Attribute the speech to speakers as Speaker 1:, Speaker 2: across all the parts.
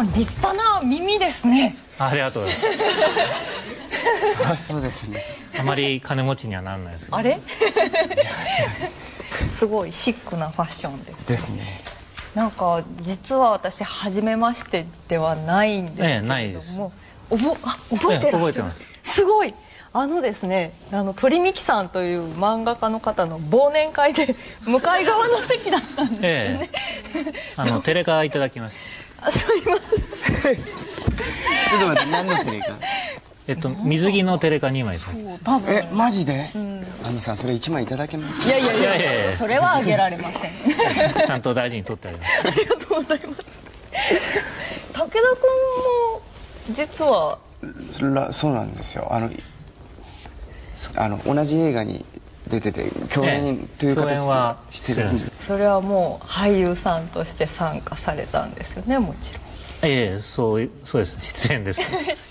Speaker 1: ん立派な耳ですね。
Speaker 2: ありがとうござい
Speaker 3: あ、そうですね。
Speaker 2: ます。あまり金持ちにはならないですけど。
Speaker 1: あれすごいシックなファッションです。
Speaker 3: ですね。
Speaker 1: なんか実は私初めましてではないんですけれども、
Speaker 2: ないです。
Speaker 1: 覚えてらっしゃいます。
Speaker 2: 覚えてます。
Speaker 1: すごい。ですね、鳥美紀さんという漫画家の方の忘年会で向かい側の席だったんですね。
Speaker 2: テレカいただきまし
Speaker 1: すいません。
Speaker 3: ちょっと待って、何のテレカ？
Speaker 2: 水着のテレカ2枚です。
Speaker 1: 多分
Speaker 3: マジで？さん、それ1枚いただけますか？
Speaker 1: いやそれはあげられません。
Speaker 2: ちゃんと大事に取ってあります。
Speaker 1: ありがとうございます。武田君も実は
Speaker 3: そうなんですよ。同じ映画に出てて共演という形はしてるんです。
Speaker 1: それはもう俳優さんとして参加されたんですよね、もちろん。
Speaker 2: そうです出演です。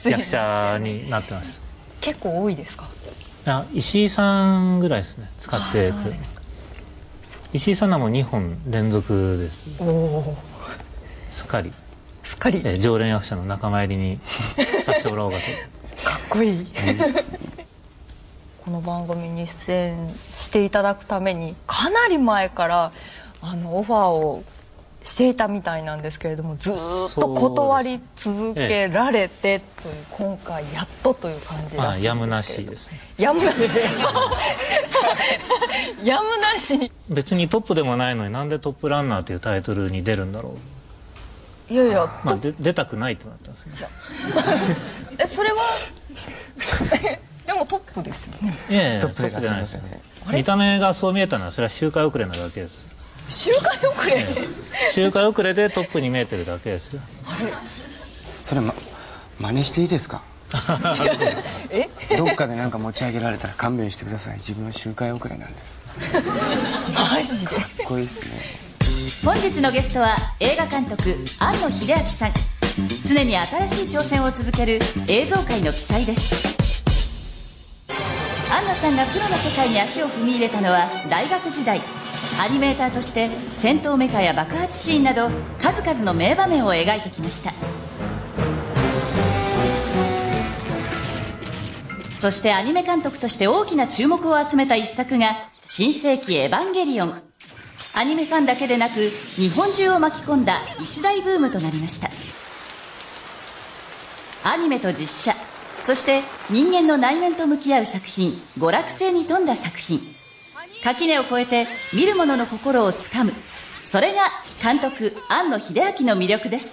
Speaker 2: 役者になってます。
Speaker 1: 結構多いですか？
Speaker 2: 石井さんぐらいですね、使ってくる。石井さんはもう2本連続です。
Speaker 1: おお、
Speaker 2: すっかり常連役者の仲間入りにさせてもらおうかと。
Speaker 1: かっこいい。この番組に出演していただくためにかなり前からオファーをしていたみたいなんですけれども、ずっと断り続けられてという、今回やっとという感じらしいんですけど。
Speaker 2: やむなしですね。
Speaker 1: やむなしやむなし。
Speaker 2: 別にトップでもないのになんでトップランナーというタイトルに出るんだろう。
Speaker 1: いやいや、
Speaker 2: 出たくないってなったんですね。
Speaker 1: それはでもトップですよね。
Speaker 3: トップじゃないですよね。
Speaker 2: 見た目がそう見えたのはそれは周回遅れなだけです。
Speaker 1: 周回遅れ？
Speaker 2: 周回遅れでトップに見えてるだけですよ。
Speaker 1: あれ、
Speaker 3: それ真似していいですか？どっかでなんか持ち上げられたら勘弁してください。自分は周回遅れなんです。
Speaker 1: マジで
Speaker 3: かっこいいですね。
Speaker 4: 本日のゲストは映画監督庵野秀明さん。常に新しい挑戦を続ける映像界の鬼才です。庵野さんがプロの世界に足を踏み入れたのは大学時代。アニメーターとして戦闘メカや爆発シーンなど数々の名場面を描いてきました。そしてアニメ監督として大きな注目を集めた一作が新世紀エヴァンゲリオン。アニメファンだけでなく日本中を巻き込んだ一大ブームとなりました。アニメと実写、そして人間の内面と向き合う作品、娯楽性に富んだ作品。垣根を越えて見る者の心をつかむ、それが監督庵野秀明の魅力です。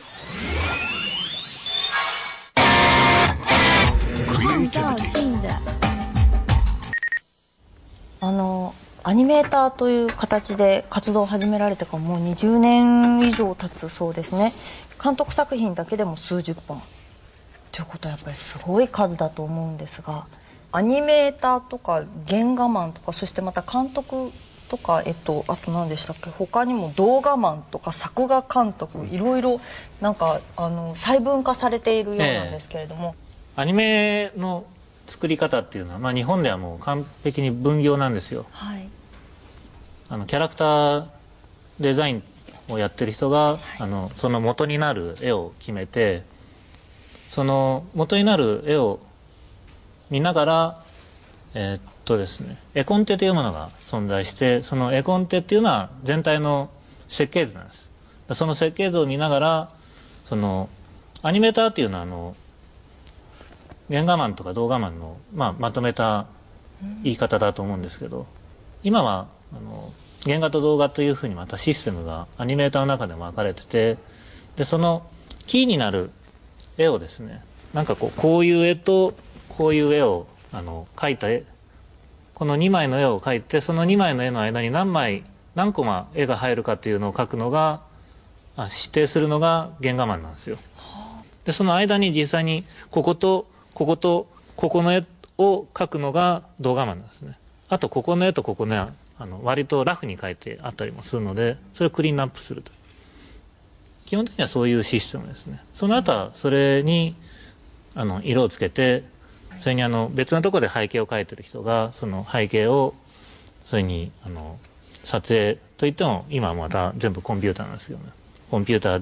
Speaker 1: アニメーターという形で活動を始められてからもう20年以上経つそうですね。監督作品だけでも数十本ということはやっぱりすごい数だと思うんですが、アニメーターとか原画マンとか、そしてまた監督とか、あと何でしたっけ、他にも動画マンとか作画監督、いろいろなんか細分化されているようなんですけれども、
Speaker 2: アニメの作り方っていうのは、日本ではもう完璧に分業なんですよ。
Speaker 1: はい、
Speaker 2: キャラクターデザインをやってる人が、その元になる絵を決めて、その元になる絵を見ながらですね、絵コンテというものが存在して、その絵コンテっていうのは全体の設計図なんです。その設計図を見ながら、そのアニメーターっていうのは原画マンとか動画マンの、まとめた言い方だと思うんですけど、今は原画と動画というふうにまたシステムがアニメーターの中でも分かれてて、でそのキーになる絵をですね、なんかこういう絵とこういう絵を描いた絵、この2枚の絵を描いて、その2枚の絵の間に何コマ絵が入るかっていうのを描くのが指定するのが原画マンなんですよ。でその間に実際にこことこことここの絵を描くのが動画マンなんですね。あとここの絵とここの絵は割とラフに描いてあったりもするので、それをクリーンアップすると。基本的にはそういうシステムですね。その後はそれに色をつけて、それに別のところで背景を描いてる人がその背景をそれに撮影といっても今はまた全部コンピューターなんですけどね、コンピューターで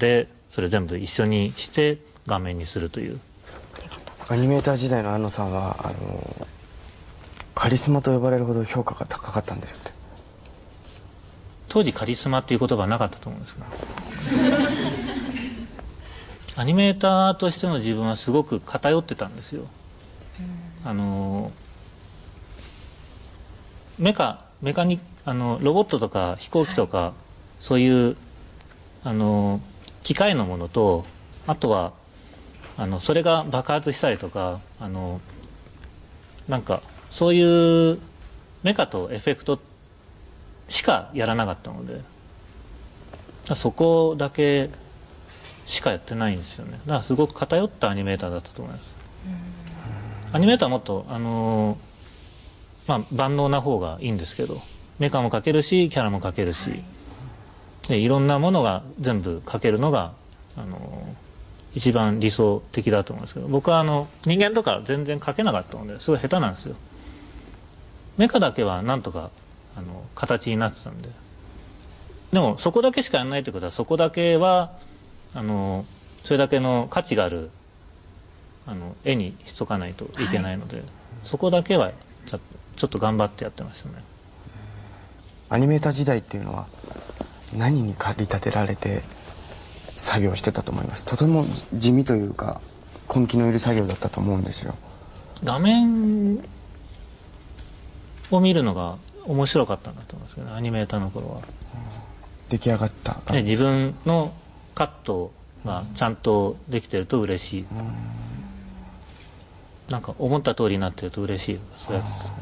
Speaker 2: それ全部一緒にして画面にするという。
Speaker 3: アニメーター時代の庵野さんはカリスマと呼ばれるほど評価が高かったんですって。
Speaker 2: 当時カリスマっていう言葉はなかったと思うんですけどアニメーターとしての自分はすごく偏ってたんですよ。ロボットとか飛行機とか、そういう機械のものと、あとはそれが爆発したりとかなんかそういうメカとエフェクトしかやらなかったので、そこだけしかやってないんですよね。だからすごく偏ったアニメーターだったと思います。アニメーターはもっと万能な方がいいんですけど、メカも描けるしキャラも描けるし、でいろんなものが全部描けるのが一番理想的だと思うんですけど、僕は人間とか全然描けなかったのですごい下手なんですよ。メカだけはなんとか形になってたんで。でもそこだけしかやらないってことは、そこだけはそれだけの価値がある絵にしとかないといけないので、そこだけはちょっと頑張ってやってましたね。
Speaker 3: アニメーター時代っていうのは何に駆り立てられて作業してたと思います？とても地味というか根気のいる作業だったと思うんですよ。
Speaker 2: 画面を見るのが面白かったんだと思うんですけど、アニメーターの頃は。
Speaker 3: 出来上がった
Speaker 2: で自分のカットがちゃんとできてると嬉しい、なんか思った通りになってると嬉しいとか、そういうやつですね。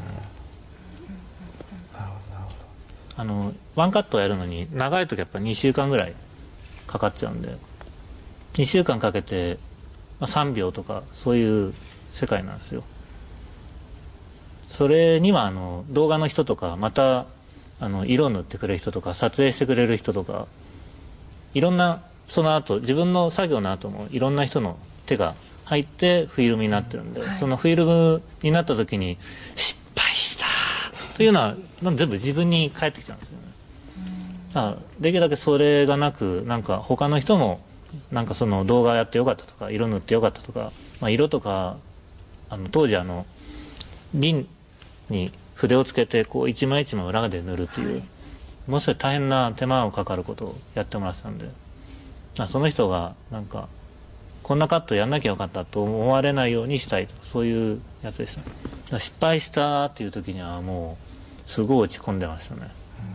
Speaker 2: ワンカットをやるのに長い時やっぱ2週間ぐらいかかっちゃうんで、2週間かけて3秒とかそういう世界なんですよ。それには動画の人とか、また色を塗ってくれる人とか、撮影してくれる人とか、いろんな、その後自分の作業の後もいろんな人の手が入ってフィルムになってるんで、そのフィルムになった時に失敗したというのは全部自分に返ってきちゃうんですよね。だからできるだけそれがなく、なんか他の人もなんかその動画やってよかったとか、色塗ってよかったとか、色とか当時瓶に筆をつけてこう一枚一枚裏で塗るっていう、ものすごい大変な手間をかかることをやってもらってたんで、その人がなんかこんなカットやんなきゃよかったと思われないようにしたいと、そういうやつでした。失敗したっていう時にはもうすごい落ち込んでましたね。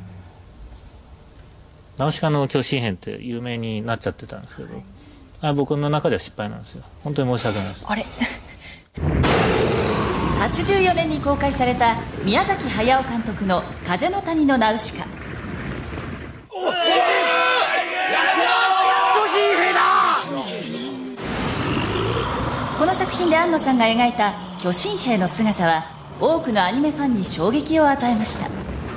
Speaker 2: ナウシカの巨神編って有名になっちゃってたんですけど、僕の中では失敗なんですよ。本当に申し訳ないです。
Speaker 1: あれ
Speaker 4: 84年に公開された宮崎駿監督の「風の谷のナウシカ」。この作品で庵野さんが描いた巨神兵の姿は多くのアニメファンに衝撃を与えました。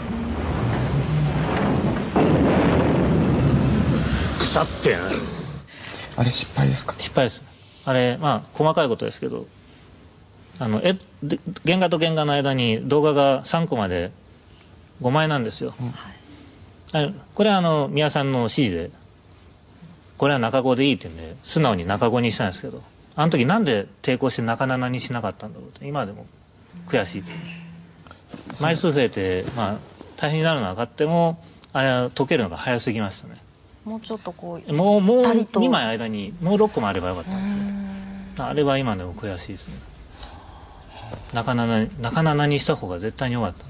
Speaker 2: 腐ってん。
Speaker 3: あれ失敗ですか？
Speaker 2: 失敗です。あれ細かいことですけど、原画と原画の間に動画が3コマで5枚なんですよ。これは宮さんの指示で、これは中5でいいって言うんで素直に中5にしたんですけど、あの時なんで抵抗して中7にしなかったんだろうって今でも悔しいですね。枚数増えて大変になるのは分かっても、あれは解けるのが早すぎましたね。
Speaker 1: もうちょっとこう
Speaker 2: もう2枚間にもう6個もあればよかったんですよ。あれは今でも悔しいですね。中7にした方が絶対に良かった。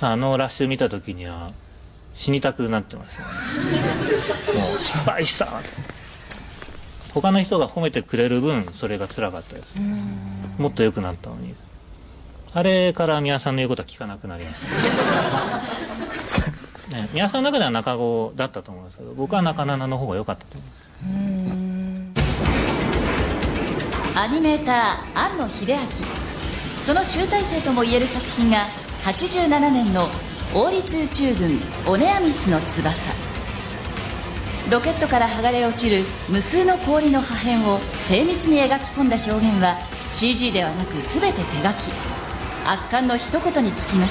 Speaker 2: ラッシュ見た時には死にたくなってましたね。もう失敗したと。他の人が褒めてくれる分それが辛かったです。もっと良くなったのに。あれから宮さんの言うことは聞かなくなりましたね。宮さんの中では中5だったと思うんですけど、僕は中7の方が良かったと思います。
Speaker 4: アニメーター庵野秀明、その集大成ともいえる作品が87年の王立宇宙軍オネアミスの翼。ロケットから剥がれ落ちる無数の氷の破片を精密に描き込んだ表現は CG ではなく全て手書き。圧巻の一言につきます。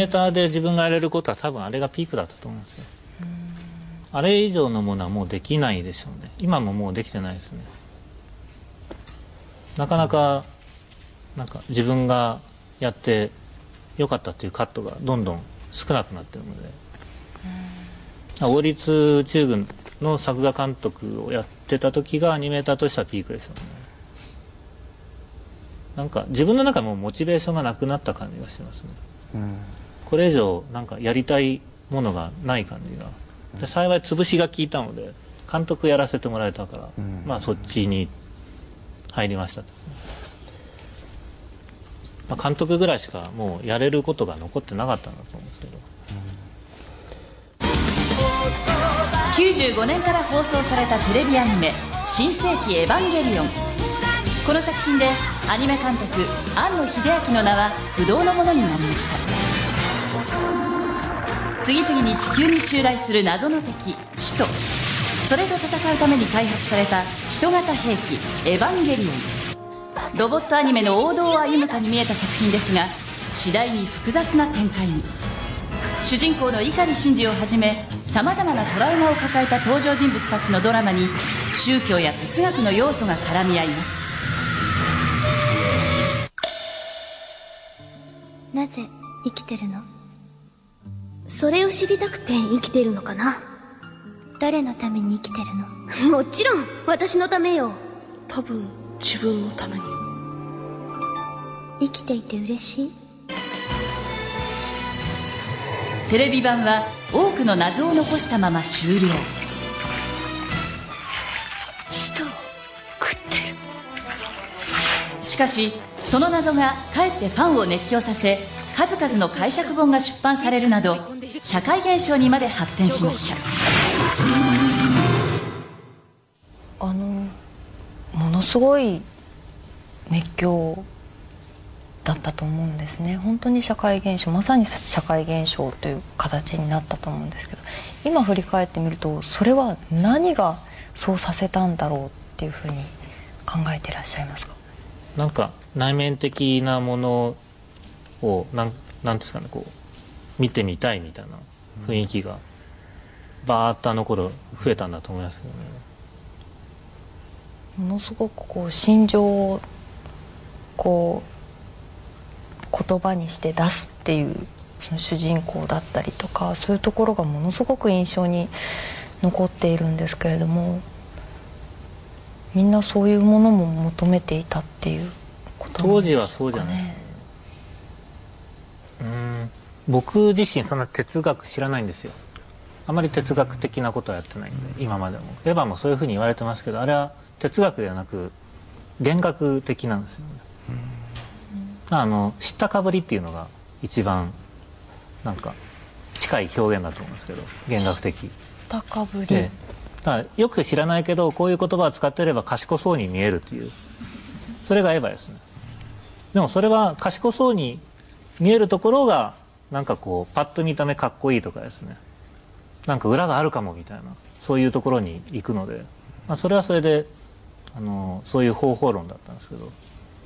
Speaker 2: ーターで自分がやれることは多分あれがピークだったと思うんですよ。あれ以上のものはもうできないでしょうね。今ももうできてないですね。なかなか自分がやってよかったっていうカットがどんどん少なくなってるので、王立宇宙軍の作画監督をやってた時がアニメーターとしてはピークですよね。なんか自分の中もモチベーションがなくなった感じがしますね。これ以上なんかやりたいものがない感じが。で幸い潰しが効いたので監督やらせてもらえたから、まあそっちに入りました。まあ、監督ぐらいしかもうやれることが残ってなかったんだと思うんですけど。
Speaker 4: 95年から放送されたテレビアニメ「新世紀エヴァンゲリオン」。この作品でアニメ監督庵野秀明の名は不動のものになりました。次々に地球に襲来する謎の敵使徒、それと戦うために開発された人型兵器エヴァンゲリオン。ロボットアニメの王道を歩むかに見えた作品ですが、次第に複雑な展開に。主人公の碇シンジをはじめさまざまなトラウマを抱えた登場人物たちのドラマに宗教や哲学の要素が絡み合います。
Speaker 5: なぜ生きてるの？それを知りたくて生きてるのかな？誰のために生きてるの？もちろん私のためよ。
Speaker 6: 多分自分のために。
Speaker 5: 生きていて嬉しい？
Speaker 4: テレビ版は多くの謎を残したまま終了。
Speaker 6: 人を食ってる。
Speaker 4: しかしその謎がかえってファンを熱狂させ、数々の解釈本が出版されるなど社会現象にまで発展しました。
Speaker 1: ものすごい熱狂だったと思うんですね。本当に社会現象、まさに社会現象という形になったと思うんですけど、今振り返ってみるとそれは何がそうさせたんだろうっていうふうに考えていらっしゃいますか？
Speaker 2: なんか内面的なものをなんですかね、こう見てみたいみたいな雰囲気がバーッとあの頃増えたんだと思いますけどね。
Speaker 1: ものすごくこう心情をこう言葉にして出すっていうその主人公だったりとか、そういうところがものすごく印象に残っているんですけれども、みんなそういうものも求めていたっていうことなんですかね。当時はそうじゃないですかね。僕自身そんな哲学知らないんですよ。あまり哲学的なことはやってないんで、今までもエヴァもそういうふうに言われてますけど、あれは哲学ではなく幻覚的なんですよね。知ったかぶりっていうのが一番なんか近い表現だと思うんですけど、幻覚的。知ったかぶり。だからよく知らないけどこういう言葉を使っていれば賢そうに見えるっていう、それがエヴァですね。でもそれは賢そうに見えるところがなんかこうパッと見た目かっこいいとかですね、なんか裏があるかもみたいな、そういうところに行くので、それはそれでそういう方法論だったんですけど、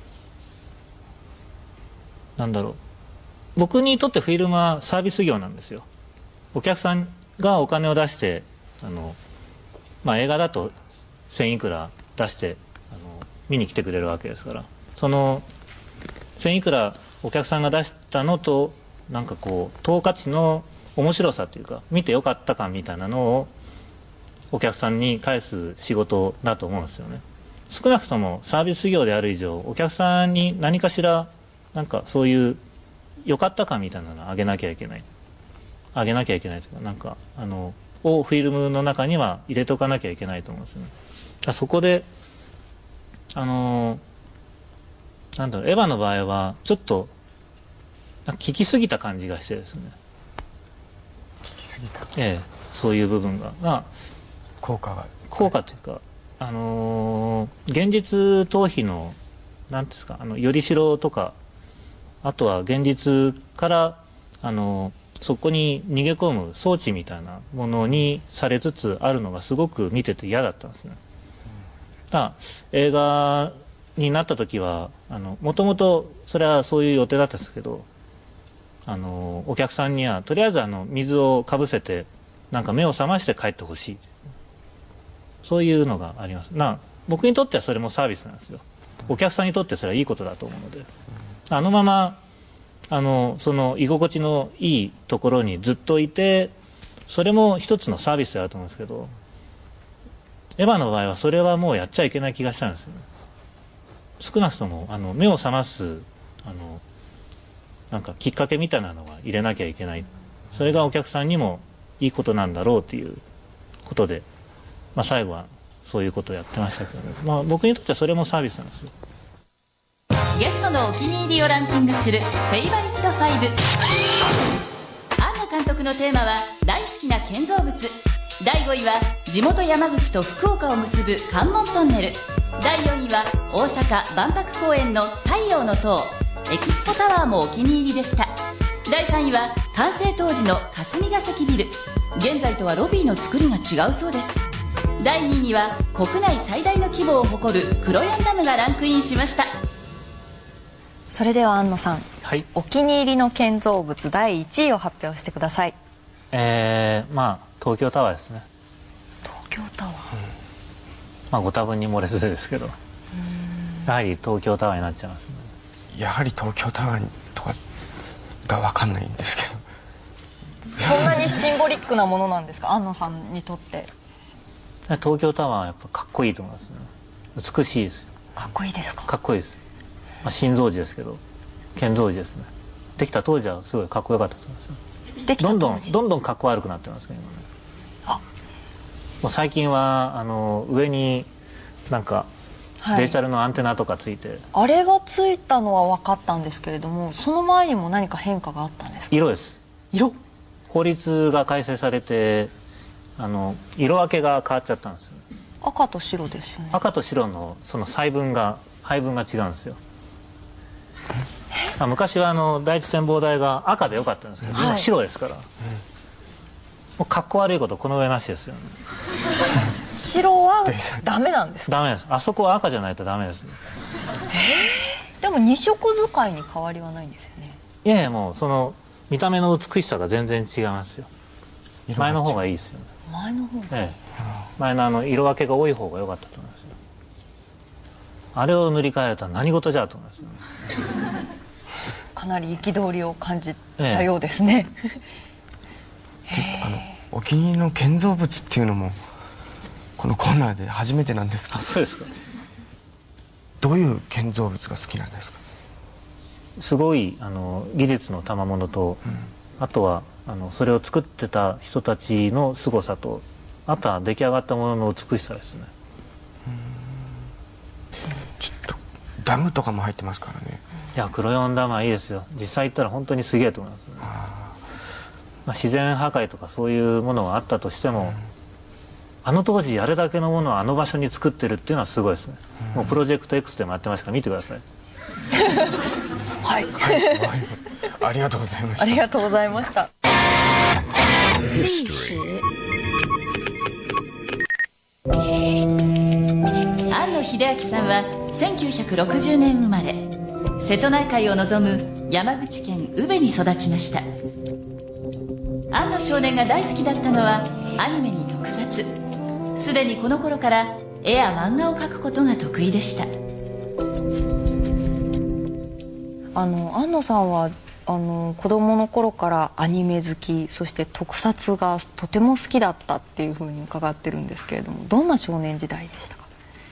Speaker 1: なんだろう、僕にとってフィルムはサービス業なんですよ。お客さんがお金を出して映画だと1000いくら出して見に来てくれるわけですから、その1000いくらお客さんが出したのとなんかこう等価値の面白さというか、見てよかった感みたいなのをお客さんに返す仕事だと思うんですよね。少なくともサービス業である以上、お客さんに何かしらなんかそういう良かった感みたいなのをあげなきゃいけないというか、なんかをフィルムの中には入れておかなきゃいけないと思うんですよね。そこでなんだろう、エヴァの場合はちょっと聞きすぎた感じがしてですね。
Speaker 3: 聞きすぎた。
Speaker 2: そういう部分が効果というか、現実逃避のなんですか、よりしろとか、あとは現実からそこに逃げ込む装置みたいなものにされつつあるのがすごく見てて嫌だったんですね。映画になった時はもともとそれはそういう予定だったんですけど、 お客さんにはとりあえず水をかぶせてなんか目を覚まして帰ってほしい、そういうのがあります。僕にとってはそれもサービスなんですよ。お客さんにとってそれはいいことだと思うので、ままその居心地のいいところにずっといて、それも一つのサービスだと思うんですけど、エヴァの場合はそれはもうやっちゃいけない気がしたんですよね。少なくとも目を覚ますなんかきっかけみたいなのは入れなきゃいけない、それがお客さんにもいいことなんだろうということで、最後はそういうことをやってましたけどね。僕にとってはそれもサービスなんですよ。
Speaker 4: ゲストのお気に入りをランキングするフェイバリット5。庵野監督のテーマは大好きな建造物。第5位は地元山口と福岡を結ぶ関門トンネル。第4位は大阪万博公園の太陽の塔。エキスポタワーもお気に入りでした。第3位は完成当時の霞が関ビル。現在とはロビーの作りが違うそうです。第2位には国内最大の規模を誇る黒ヤンダムがランクインしました。
Speaker 1: それでは庵野さん、
Speaker 2: はい、
Speaker 1: お気に入りの建造物第1位を発表してください。
Speaker 2: 東京タワーですね。
Speaker 1: 東京タワー、
Speaker 2: ご多分に漏れずですけど、やはり東京タワーになっちゃいますね。
Speaker 3: やはり東京タワーとかが分かんないんですけど
Speaker 1: そんなにシンボリックなものなんですか、庵野さんにとって。
Speaker 2: 東京タワーはやっぱかっこいいと思いますね。美しいですよ。
Speaker 1: かっこいいですか。
Speaker 2: かっこいいです。新造寺ですけど建造寺ですね。できた当時はすごいかっこよかったと思いますよ。
Speaker 1: できた当時
Speaker 2: どんどんかっこ悪くなってますね今ね。もう最近は上になんかデジタルのアンテナとかついて、
Speaker 1: あれがついたのは分かったんですけれども、その前にも何か変化があったんですか。
Speaker 2: 色です。
Speaker 1: 色。
Speaker 2: 法律が改正されて色分けが変わっちゃったんですよ。
Speaker 1: 赤と白ですよね。
Speaker 2: 赤と白のその配分が違うんですよ。昔は第一展望台が赤でよかったんですけど、今白ですから、もうかっこ悪いことこの上なしですよね。
Speaker 1: 白はダメなんですか。
Speaker 2: ダメです。あそこは赤じゃないとダメですね。
Speaker 1: でも二色使いに変わりはないんですよね。
Speaker 2: いやいや、もうその見た目の美しさが全然違いますよ。前の方がいいですよね。
Speaker 1: 前の方が、
Speaker 2: 前の色分けが多い方が良かったと思いますよ。あれを塗り替えるとは何事じゃと思いますよね。
Speaker 1: かなり憤りを感じたようですね。
Speaker 3: お気に入りの建造物っていうのもこのコーナーで初めてなんですけど。
Speaker 2: そうですか。
Speaker 3: どういう建造物が好きなんですか。
Speaker 2: すごい技術の賜物と、あとはそれを作ってた人たちの凄さと、あとは出来上がったものの美しさですね。
Speaker 3: ちょっとダムとかも入ってますからね。
Speaker 2: いや、黒四ダムはいいですよ。実際行ったら本当にすげえと思いますね。自然破壊とかそういうものがあったとしても、当時あれだけのものをあの場所に作ってるっていうのはすごいですね。もうプロジェクト X でもやってますから見てください。
Speaker 1: はい、
Speaker 3: ありがとうございました。
Speaker 1: ありがとうございました。
Speaker 4: 庵野秀明さんは1960年生まれ、瀬戸内海を望む山口県宇部に育ちました。庵野少年が大好きだったのはアニメに特撮。すでにこの頃から絵や漫画を描くことが得意でした。
Speaker 1: 庵野さんは子供の頃からアニメ好き、そして特撮がとても好きだったっていうふうに伺ってるんですけれども、どんな少年時代でしたか。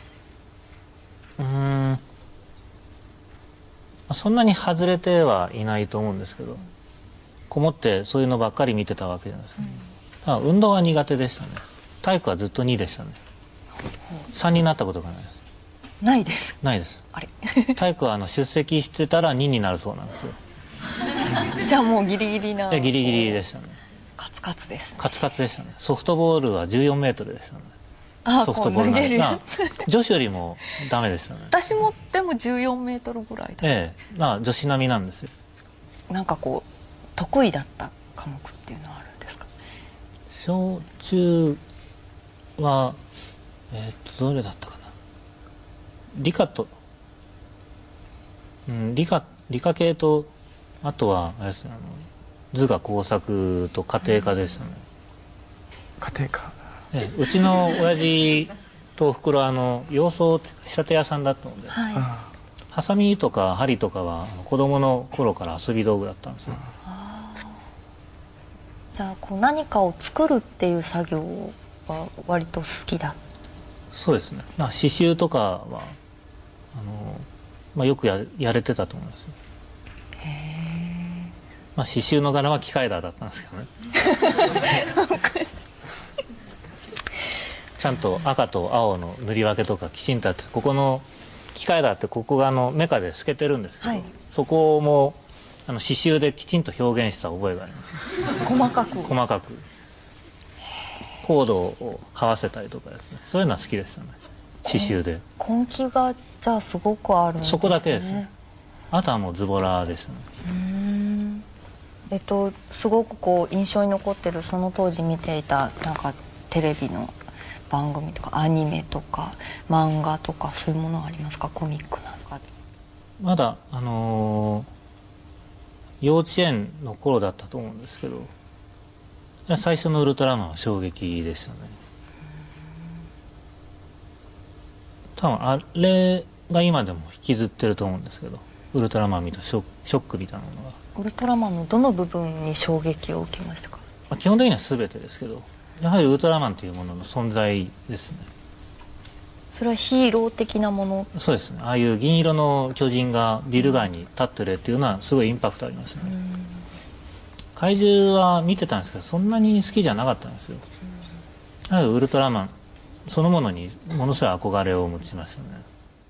Speaker 2: そんなに外れてはいないと思うんですけど、こもってそういうのばっかり見てたわけじゃないですか。ただ運動は苦手でしたね。体育はずっと2でしたね。3になったことがないです。
Speaker 1: ないです。
Speaker 2: ないです。
Speaker 1: あれ
Speaker 2: 体育は出席してたら2になるそうなんですよ。
Speaker 1: じゃあもうギリギリな。
Speaker 2: ギリギリでしたね。
Speaker 1: カツカツです、ね。
Speaker 2: カツカツでしたね。ソフトボールは14メートルでしたね。
Speaker 1: ソフトボール投げるやつ。
Speaker 2: 女子よりもダメでしたね。
Speaker 1: 私もでも14メートルぐらいだ。
Speaker 2: 女子並みなんですよ。
Speaker 1: なんかこう得意だった科目っていうのはあるんですか。
Speaker 2: 小中はどれだったかな。理科系とあとはあれですね、図画工作と家庭科ですよね。
Speaker 3: 家庭科。
Speaker 2: うちの親父とおふくろは洋装仕立て屋さんだったので、
Speaker 1: はい。
Speaker 2: ハサミとか針とかは子供の頃から遊び道具だったんですよ。
Speaker 1: じゃあこう何かを作るっていう作業は割と好きだ。
Speaker 2: そうですね。刺繍とかはよくやれてたと思いますよ。刺繍の柄は機械だったんですけどね。ちゃんと赤と青の塗り分けとかきちんとあって、ここの機械だってここがメカで透けてるんですけど、そこも刺繍できちんと表現した覚えがあります。
Speaker 1: 細かく。
Speaker 2: 細かくコードを這わせたりとかですね、そういうのは好きでしたね、刺繍で。
Speaker 1: 根気がじゃあすごくあるんですね。
Speaker 2: そこだけですね。あとはもうズボラでしたね。
Speaker 1: すごくこう印象に残ってる、その当時見ていたなんかテレビの番組とかアニメとか漫画とか、そういうものはありますか？コミックなんか。
Speaker 2: まだ幼稚園の頃だったと思うんですけど、最初のウルトラマンは衝撃でしたね。多分あれが今でも引きずってると思うんですけど、ウルトラマン見たショックみたいなものが。
Speaker 1: ウルトラマンのどの部分に衝撃を受けましたか？
Speaker 2: 基本的には全てですけど、やはりウルトラマンというものの存在ですね。
Speaker 1: それはヒーロー的なもの？
Speaker 2: そうですね。ああいう銀色の巨人がビル街に立ってるっていうのはすごいインパクトありましたね。怪獣は見てたんですけど、そんなに好きじゃなかったんですよ。やはりウルトラマンそのものにものすごい憧れを持ちましたね。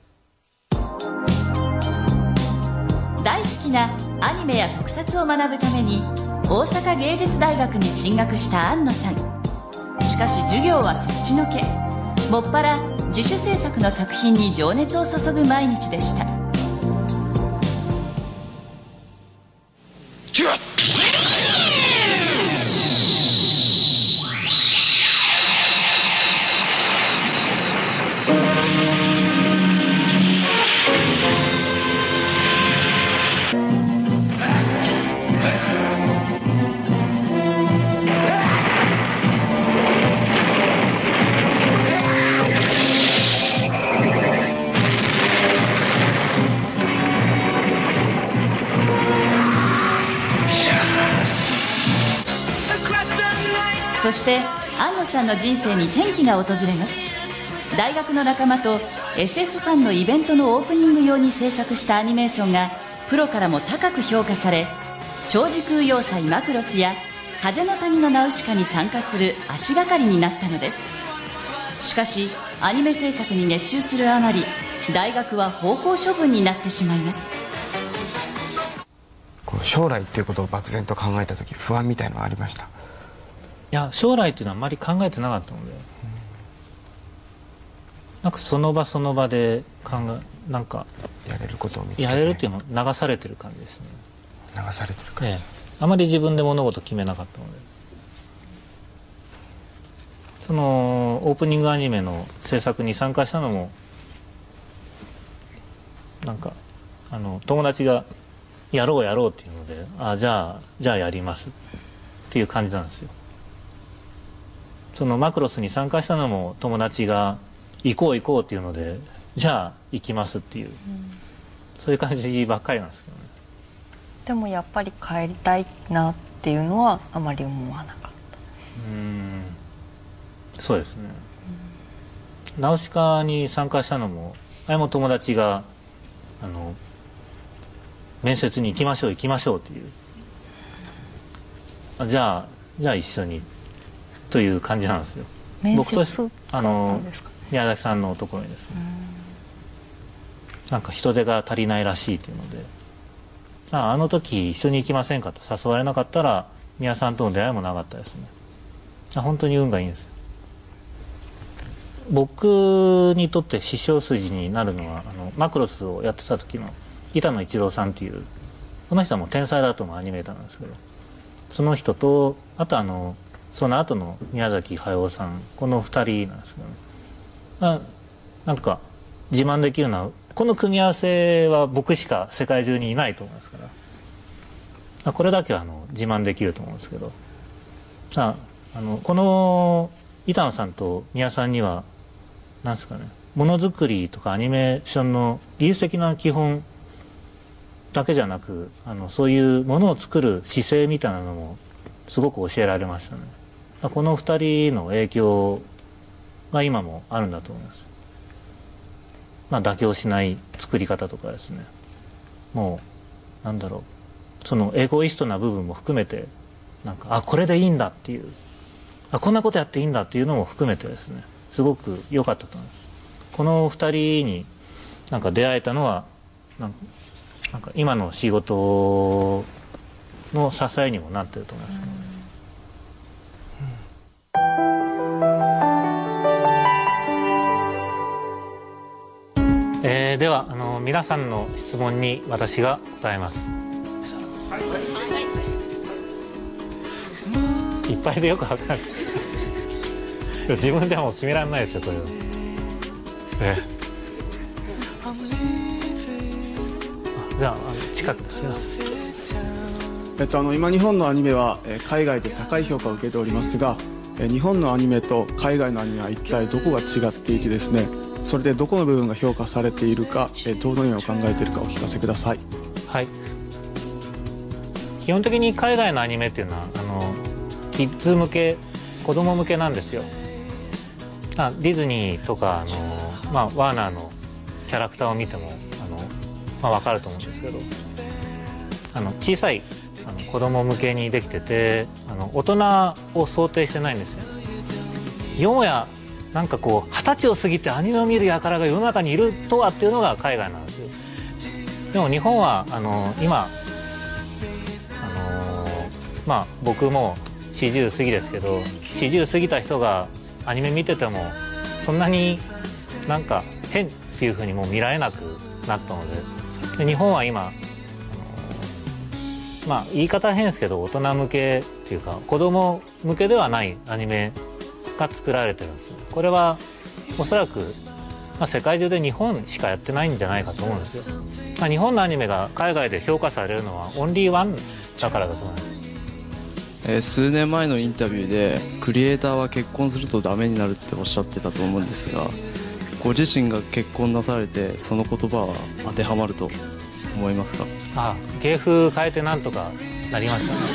Speaker 4: 大好きなアニメや特撮を学ぶために大阪芸術大学に進学した庵野さん。しかし授業はそっちのけ、もっぱら自主制作の作品に情熱を注ぐ毎日でした。そして庵野さんの人生に転機が訪れます。大学の仲間と SF ファンのイベントのオープニング用に制作したアニメーションがプロからも高く評価され、超時空要塞マクロスや風の谷のナウシカに参加する足がかりになったのです。しかしアニメ制作に熱中するあまり、大学は方向処分になってしまいます。
Speaker 3: この将来っていうことを漠然と考えた時、不安みたいのはありました？
Speaker 2: いや、将来っていうのはあまり考えてなかったので、なんかその場その場でなんか
Speaker 3: やれることを見つけて
Speaker 2: やれるっていうのも流されてる感じですね。
Speaker 3: 流されてる感じ、
Speaker 2: あまり自分で物事決めなかったので、そのオープニングアニメの制作に参加したのもなんか友達がやろうっていうので、じゃあやりますっていう感じなんですよ。そのマクロスに参加したのも友達が行こうっていうので、じゃあ行きますっていう、そういう感じばっかりなんですけどね。
Speaker 1: でもやっぱり帰りたいなっていうのはあまり思わなかった。
Speaker 2: そうですね。ナウシカに参加したのも、あれも友達が面接に行きましょうっていう、じゃあ一緒にという感じなんですよ。
Speaker 1: 面接があったんですか？
Speaker 2: 宮崎さんのところにですね、なんか人手が足りないらしいというので、あの時一緒に行きませんかと誘われなかったら宮さんとの出会いもなかったですね。本当に運がいいんですよ。僕にとって師匠筋になるのはマクロスをやってた時の板野一郎さんっていう、この人はもう天才だと思うアニメーターなんですけど、その人とあとその後の宮崎駿さん、この2人なんですけどね、なんか自慢できるのはこの組み合わせは僕しか世界中にいないと思いますから、 これだけは自慢できると思うんですけど、この板野さんと宮さんにはなんですかね、ものづくりとかアニメーションの技術的な基本だけじゃなく、そういうものを作る姿勢みたいなのもすごく教えられましたね。この2人の影響が今もあるんだと思います。妥協しない作り方とかですね、もうなんだろう、そのエゴイストな部分も含めて、なんかこれでいいんだっていう、こんなことやっていいんだっていうのも含めてですね、すごく良かったと思います。この2人になんか出会えたのはなんか今の仕事の支えにもなってると思いますね。では皆さんの質問に私が答えます。いっぱいでよくわかんない自分ではもう決められないですよこれは。じゃあ近くですよ。
Speaker 7: 今日本のアニメは海外で高い評価を受けておりますが、日本のアニメと海外のアニメは一体どこが違っていてですね、それでどこの部分が評価されているか、どのように考えているかお聞かせください。
Speaker 2: はい、基本的に海外のアニメっていうのはキッズ向け、子供向けなんですよ。ディズニーとかワーナーのキャラクターを見ても分かると思うんですけど、小さい子供向けにできてて、大人を想定してないんですよ。よもやなんかこう20歳を過ぎてアニメを見る輩が世の中にいるとはっていうのが海外なんですよ。でも日本は今僕も40過ぎですけど、40過ぎた人がアニメ見ててもそんなになんか変っていう風にもう見られなくなったので、日本は今言い方変ですけど大人向けっていうか子供向けではないアニメが作られてるんです。これはおそらく、世界中で日本しかやってないんじゃないかと思うんですよ。日本のアニメが海外で評価されるのはオンリーワンだからだと思います。
Speaker 8: 数年前のインタビューでクリエイターは結婚するとダメになるっておっしゃってたと思うんですが、ご自身が結婚なされてその言葉は当てはまると思いますか？
Speaker 2: 芸風変えてなんとかなりましたね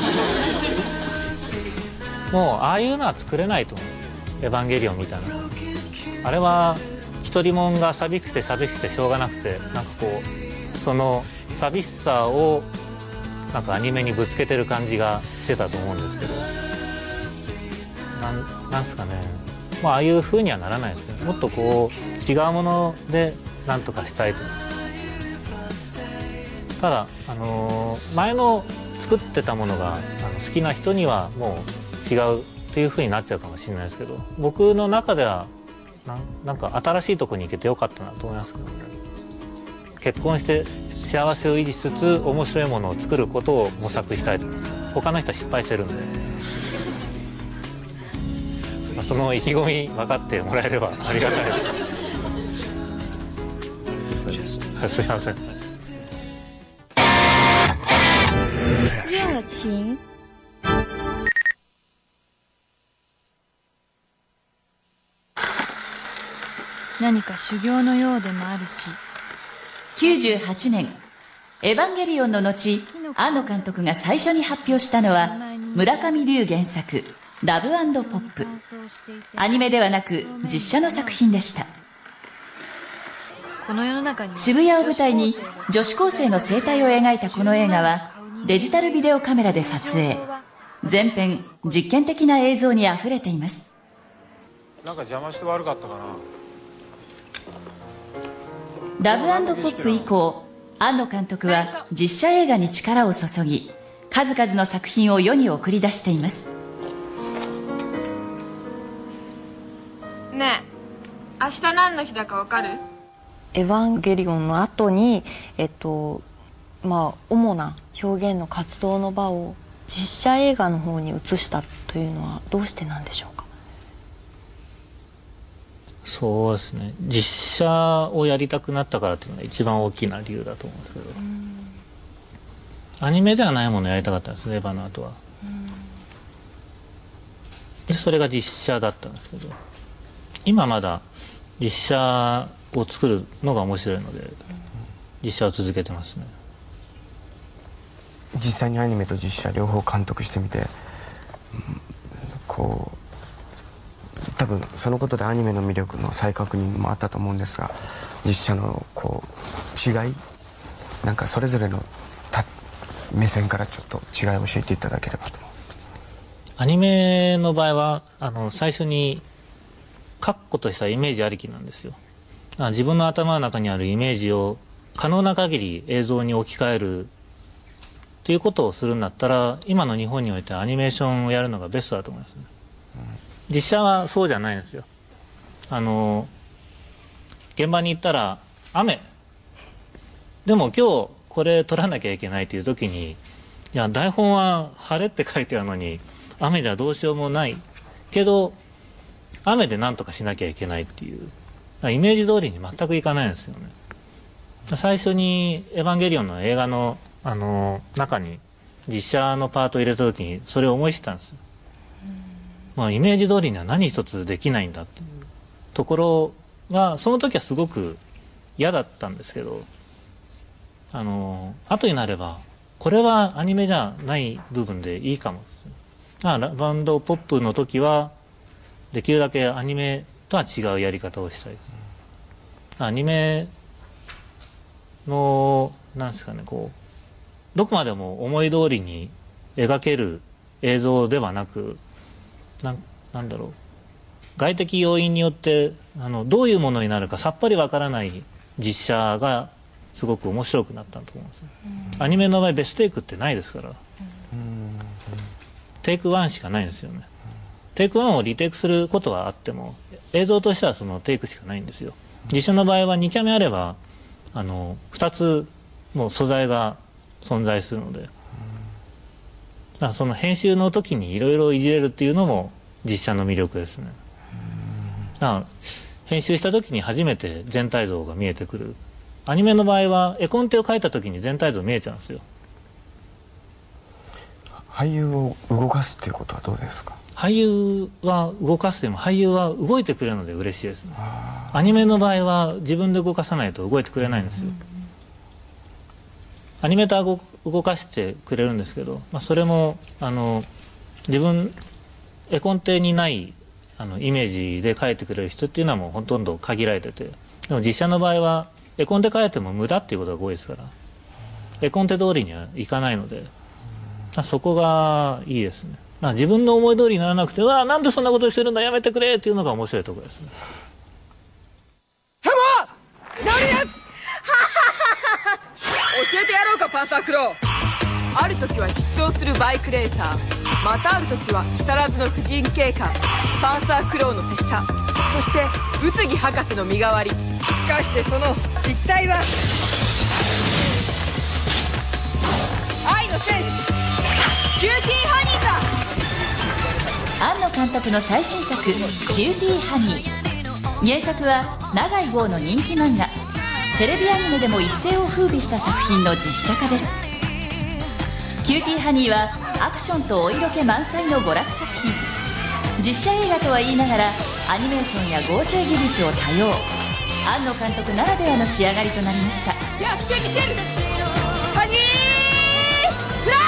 Speaker 2: もうああいうのは作れないと思う。エヴァンゲリオンみたいな、あれは一人もんが寂しくて寂しくてしょうがなくて、なんかこうその寂しさをなんかアニメにぶつけてる感じがしてたと思うんですけど、なんすかね、ああいう風にはならないですね。もっとこう違うものでなんとかしたいと思います。ただ前の作ってたものが好きな人にはもう違うっていう風になっちゃうかもしれないですけど、僕の中ではなんか新しいとこに行けてよかったなと思いますけどね。結婚して幸せを維持しつつ面白いものを作ることを模索したいと思います。他の人は失敗してるんで、その意気込み分かってもらえればありがたいですすいません。
Speaker 9: 热情
Speaker 10: 何か修行のようでもあるし。
Speaker 4: 98年エヴァンゲリオンの後、庵野監督が最初に発表したのは村上龍原作ラブ&ポップ。アニメではなく実写の作品でした。渋谷を舞台に女子高生の生態を描いたこの映画はデジタルビデオカメラで撮影、全編実験的な映像にあふれています。
Speaker 11: なんか邪魔して悪かったかな。
Speaker 4: ラブ&ポップ以降、庵野監督は実写映画に力を注ぎ、数々の作品を世に送り出しています。
Speaker 12: ねえ、明日何の日だかわかる？
Speaker 1: エヴァンゲリオンの後に主な表現の活動の場を実写映画の方に移したというのはどうしてなんでしょうか？
Speaker 2: そうですね、実写をやりたくなったからというのが一番大きな理由だと思うんですけど、 アニメではないものをやりたかったんですね、エヴァの後は。でそれが実写だったんですけど、今まだ実写を作るのが面白いので実写を続けてますね。
Speaker 3: 実際にアニメと実写両方監督してみて、こう多分そのことでアニメの魅力の再確認もあったと思うんですが、実写のこう違い、なんかそれぞれの目線からちょっと違いを教えていただければと。
Speaker 2: アニメの場合は最初に確固としたイメージありきなんですよ。自分の頭の中にあるイメージを可能な限り映像に置き換えるということをするんだったら、今の日本においてアニメーションをやるのがベストだと思いますね。実写はそうじゃないんですよ。現場に行ったら雨でも今日これ撮らなきゃいけないという時に、いや台本は晴れって書いてあるのに雨じゃどうしようもないけど雨で何とかしなきゃいけないっていうイメージ通りに全くいかないんですよね。最初に「エヴァンゲリオン」の映画の中に実写のパートを入れた時にそれを思い知ったんですよ。イメージ通りには何一つできないんだっていうところがその時はすごく嫌だったんですけど、後になればこれはアニメじゃない部分でいいかもですね。バンドポップの時はできるだけアニメとは違うやり方をしたい。アニメのなんですかね、こうどこまでも思い通りに描ける映像ではなく、なんだろう、外的要因によってどういうものになるかさっぱりわからない実写がすごく面白くなったと思うんです。アニメの場合ベストテイクってないですから、テイク1しかないんですよね。テイク1をリテイクすることはあっても映像としてはそのテイクしかないんですよ。実写の場合は2キャメあれば2つもう素材が存在するので、その編集の時にいろいろいじれるっていうのも実写の魅力ですね。編集した時に初めて全体像が見えてくる。アニメの場合は絵コンテを描いた時に全体像見えちゃうんですよ。
Speaker 3: 俳優を動かすっていうことはどうですか？
Speaker 2: 俳優は動かすでも俳優は動いてくれるので嬉しいですね。アニメの場合は自分で動かさないと動いてくれないんですよ。アニメーターが動かしてくれるんですけど、それも自分絵コンテにないイメージで描いてくれる人っていうのはもうほとんど限られてて、でも実写の場合は絵コンテ描いても無駄っていうことが多いですから、絵コンテ通りにはいかないので、そこがいいですね。自分の思い通りにならなくて、なんでそんなことしてるんだやめてくれっていうのが面白いところですね。
Speaker 12: 何や教えてやろうか、パンサークロー。ある時は疾走するバイクレーサー、またある時は木更津の婦人警官、パンサークローの手下、そして宇津木博士の身代わり。しかしてその実態は愛の戦士キューティーハニーだ。
Speaker 4: 庵野監督の最新作「キューティーハニー」。原作は永井豪の人気漫画、テレビアニメでも一世を風靡した作品の実写化です。キューティーハニーはアクションとお色気満載の娯楽作品。実写映画とは言いながらアニメーションや合成技術を多用。庵野監督ならではの仕上がりとなりました。
Speaker 12: やっつけにけるハニーフラッ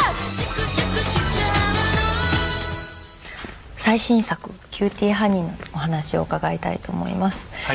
Speaker 1: 最新作「キューティーハニー」のお話を伺いたいと思います。
Speaker 2: はい。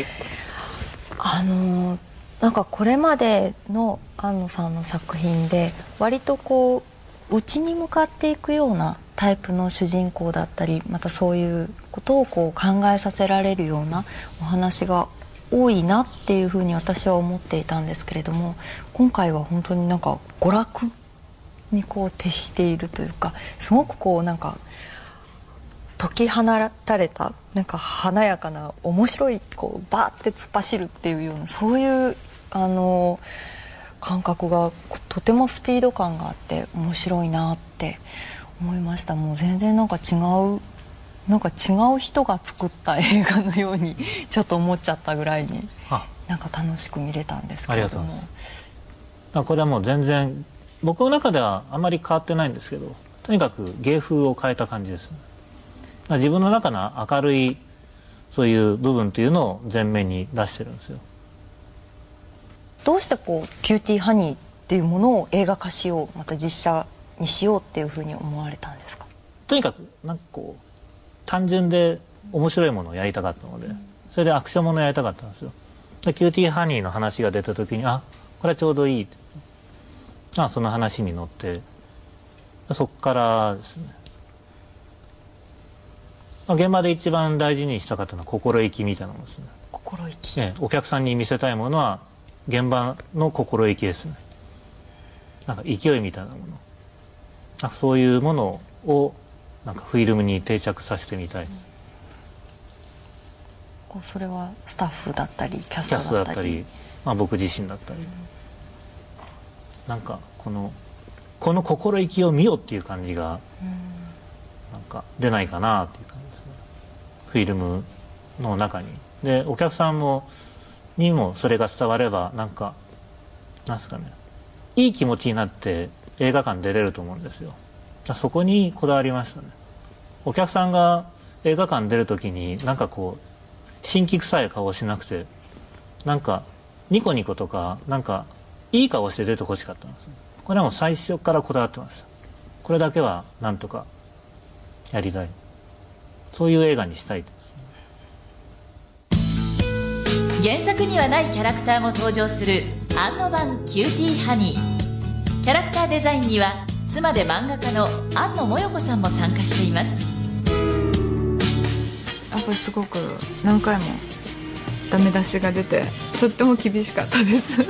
Speaker 1: なんかこれまでの庵野さんの作品で割とこう内に向かっていくようなタイプの主人公だったり、またそういうことをこう考えさせられるようなお話が多いなっていうふうに私は思っていたんですけれども、今回は本当になんか娯楽にこう徹しているというか、すごくこうなんか解き放たれたなんか華やかな面白いこうバーって突っ走るっていうような、そういう感覚がとてもスピード感があって面白いなって思いました。もう全然なんか違う人が作った映画のようにちょっと思っちゃったぐらいになんか楽しく見れたんですけれども。
Speaker 2: ありがとうございます。これはもう全然僕の中ではあまり変わってないんですけど、とにかく芸風を変えた感じですね。自分の中の明るいそういう部分というのを前面に出してるんですよ。
Speaker 1: どうしてこうキューティーハニーっていうものを映画化しよう、また実写にしようっていうふうに思われたんですか？
Speaker 2: とにかくなんかこう単純で面白いものをやりたかったので、それでアクションものやりたかったんですよ。でキューティーハニーの話が出た時に、あ、これはちょうどいい、その話に乗って、そこからですね、現場で一番大事にしたかったのは心意気みたいなものですね。
Speaker 1: 心意気、
Speaker 2: お客さんに見せたいものは現場の心意気ですね。なんか勢いみたいなもの、そういうものをなんかフィルムに定着させてみたい。
Speaker 1: それはスタッフだったりキャストだったり、
Speaker 2: 僕自身だったり、なんかこの心意気を見よっていう感じがなんか出ないかなっていう感じですね、フィルムの中に。でお客さんにもそれが伝われば、なんですかね、いい気持ちになって映画館出れると思うんですよ。そこにこだわりましたね。お客さんが映画館出る時になんかこう神気臭い顔をしなくて、なんかニコニコとかなんかいい顔して出てほしかったんです。これはもう最初からこだわってました。これだけはなんとかやりたい、そういう映画にしたいです。
Speaker 4: 原作にはないキャラクターも登場する安野版キューティーハニー。キャラクターデザインには妻で漫画家の安野もよこさんも参加しています。
Speaker 10: やっぱりすごく何回もダメ出しが出て、とっても厳しかったです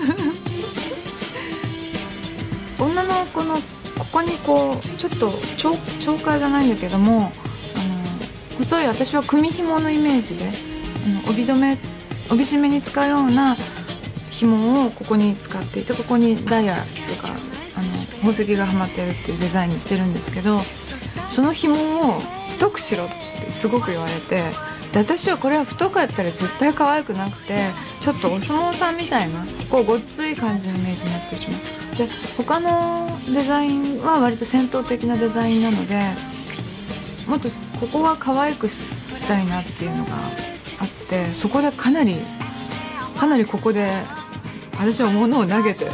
Speaker 10: 女の子のここにこうちょっと懲戒じゃないんだけども、細い、私は組紐のイメージで帯締めに使うような紐をここに使っていて、ここにダイヤとか宝石がはまってるっていうデザインにしてるんですけど、その紐を太くしろってすごく言われて、で私はこれは太かったら絶対可愛くなくて、ちょっとお相撲さんみたいなこうごっつい感じのイメージになってしまう。で他のデザインは割と戦闘的なデザインなので、もっとここは可愛くしたいなっていうのがあって、そこでかなりここで私は物を投げて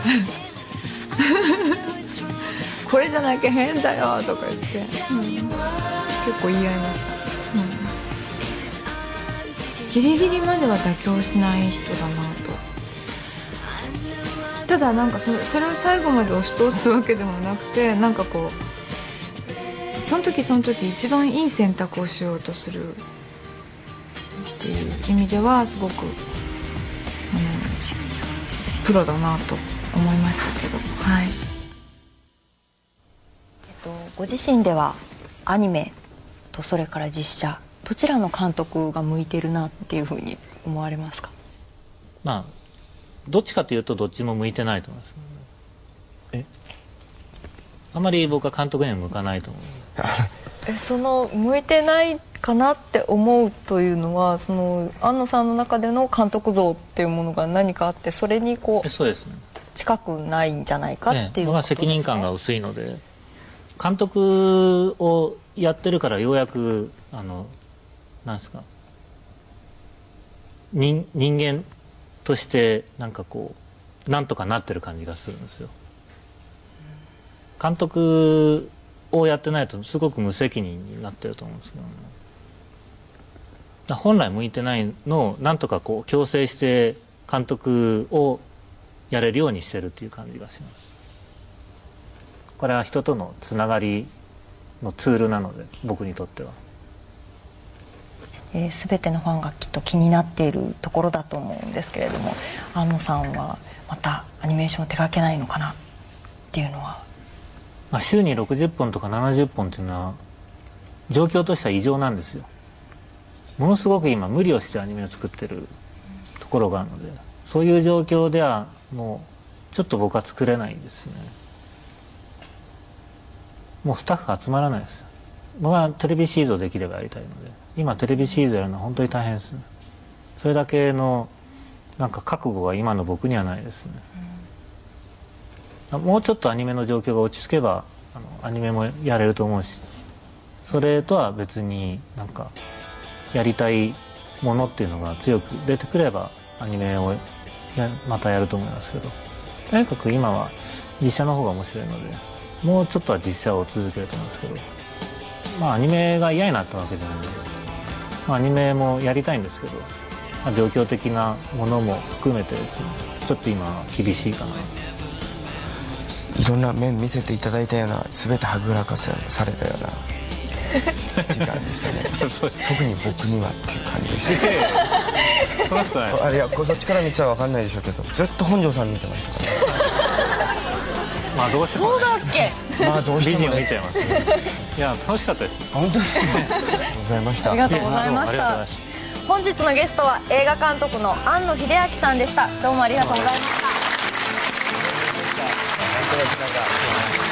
Speaker 10: これじゃなきゃ変だよとか言って、結構言い合いました。ギリギリまでは妥協しない人だなと。ただなんかそれを最後まで押し通すわけでもなくて、なんかこうその時一番いい選択をしようとするっていう意味ではすごくプロだなと思いましたけど、はい。
Speaker 1: ご自身ではアニメとそれから実写、どちらの監督が向いてるなっていうふうに思われますか？
Speaker 2: どっちかというとどっちも向いてないと思います。あまり僕は監督には向かないと思う。
Speaker 1: その向いてないかなって思うというのは、その安野さんの中での監督像っていうものが何かあって、それにこう
Speaker 2: そうですね、
Speaker 1: 近くないんじゃないかっていうことですね。
Speaker 2: 僕は責任感が薄いので、監督をやってるからようやくなんですか、人間としてなんかこうなんとかなってる感じがするんですよ。監督をやってないとすごく無責任になってると思うんですけど、本来向いてないのをなんとかこう強制して監督をやれるようにしてるっていう感じがします。これは人とのつながりのツールなので、僕にとっては。
Speaker 1: 全てのファンがきっと気になっているところだと思うんですけれども、安野さんはまたアニメーションを手掛けないのかなっていうのは。
Speaker 2: 週に60本とか70本っていうのは状況としては異常なんですよ。ものすごく今無理をしてアニメを作ってるところがあるので、そういう状況ではもうちょっと僕は作れないんですね。もうスタッフ集まらないです。僕はテレビシリーズをできればやりたいので、今テレビシリーズやるのは本当に大変ですね。それだけのなんか覚悟が今の僕にはないですね。 もうちょっとアニメの状況が落ち着けばアニメもやれると思うし、それとは別になんかやりたいものっていうのが強く出てくればアニメをまたやると思いますけど、とにかく今は実写の方が面白いので、もうちょっとは実写を続けると思うんですけど、まあアニメが嫌になったわけじゃないので、まあ、アニメもやりたいんですけど、まあ、状況的なものも含めてですね、ちょっと今は厳しいかな。
Speaker 3: いろんな面見せていただいたような、全てはぐらかされたような時間でしたね特に僕にはっていう感じでしたいや、そっちから見ちゃ分かんないでしょうけど、ずっと本庄さん見てましたから
Speaker 2: まあどうしても
Speaker 1: そうだっけ
Speaker 3: まあどうしても、ね、
Speaker 2: 美人を見ちゃいます、ね、いや楽しかったです。
Speaker 3: 本当ですねありがとうございました。
Speaker 1: ありがとうございました。本日のゲストは映画監督の庵野秀明さんでした。どうもありがとうございました。